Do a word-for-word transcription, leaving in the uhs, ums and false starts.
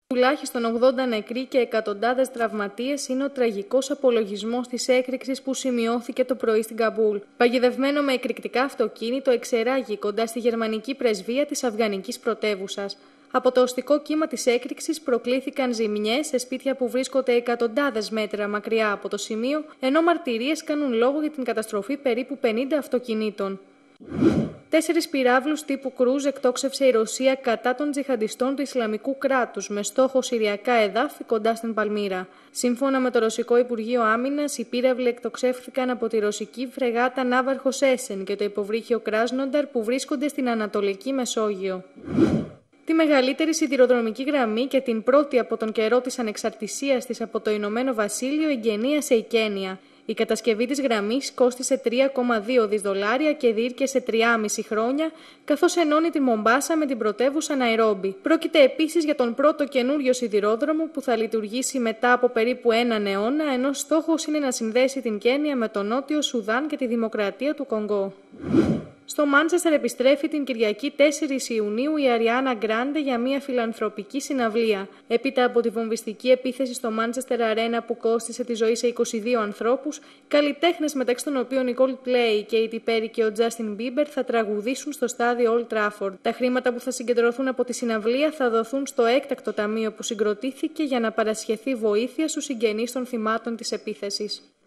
Τουλάχιστον ογδόντα νεκροί και εκατοντάδες τραυματίες είναι ο τραγικός απολογισμός της έκρηξης που σημειώθηκε το πρωί στην Καμπούλ. Παγιδευμένο με εκρηκτικά αυτοκίνητο εξερράγη κοντά στη γερμανική πρεσβεία της αφγανικής πρωτεύουσας. Από το οστικό κύμα της έκρηξης προκλήθηκαν ζημιές σε σπίτια που βρίσκονται εκατοντάδες μέτρα μακριά από το σημείο, ενώ μαρτυρίες κάνουν λόγο για την καταστροφή περίπου πενήντα αυτοκινήτων. Τέσσερις πυράβλους τύπου κρούζ εκτόξευσε η Ρωσία κατά των τζιχαντιστών του Ισλαμικού κράτους με στόχο συριακά εδάφη κοντά στην Παλμύρα. Σύμφωνα με το Ρωσικό Υπουργείο Άμυνας, οι πύραυλοι εκτοξεύθηκαν από τη ρωσική φρεγάτα Ναύαρχος Έσεν και το υποβρύχιο Κράσνονταρ που βρίσκονται στην Ανατολική Μεσόγειο. Τη μεγαλύτερη σιδηροδρομική γραμμή και την πρώτη από τον καιρό της ανεξαρτησίας της από το Ηνωμένο Βασίλειο εγκαινίασε η Κένια. Η κατασκευή της γραμμής κόστισε τρία κόμμα δύο δισεκατομμύρια δολάρια και διήρκεσε τρία και μισό χρόνια, καθώς ενώνει τη Μομπάσα με την πρωτεύουσα Ναϊρόμπι. Πρόκειται επίσης για τον πρώτο καινούριο σιδηρόδρομο που θα λειτουργήσει μετά από περίπου έναν αιώνα, ενώ στόχος είναι να συνδέσει την Κένια με τον Νότιο Σουδάν και τη Δημοκρατία του Κονγκό. Στο Μάντσεστερ επιστρέφει την Κυριακή τέσσερις Ιουνίου η Αριάνα Γκράντε για μια φιλανθρωπική συναυλία. Έπειτα από τη βομβιστική επίθεση στο Μάντσεστερ Αρένα που κόστισε τη ζωή σε είκοσι δύο ανθρώπους, καλλιτέχνες μεταξύ των οποίων η Coldplay, η Katy Perry και ο Justin Bieber θα τραγουδήσουν στο στάδιο Old Trafford. Τα χρήματα που θα συγκεντρωθούν από τη συναυλία θα δοθούν στο έκτακτο ταμείο που συγκροτήθηκε για να παρασχεθεί βοήθεια στους συγγενείς των θυμάτων της επίθεσης.